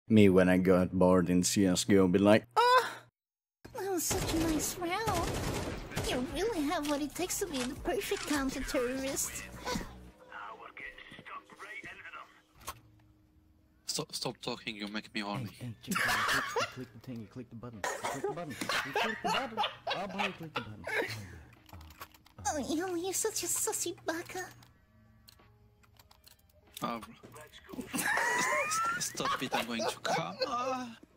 Me when I got bored in CS2, be like, That was such a nice round. You really have what it takes to be the perfect counter-terrorist. Stop talking, you make me horny. Hey, check it out. You click the thing, you click the button. You click the button. You click the button. Oh boy, you click the button. Oh, you're such a sussy baka. Oh, bro. Stop it, I'm going to come.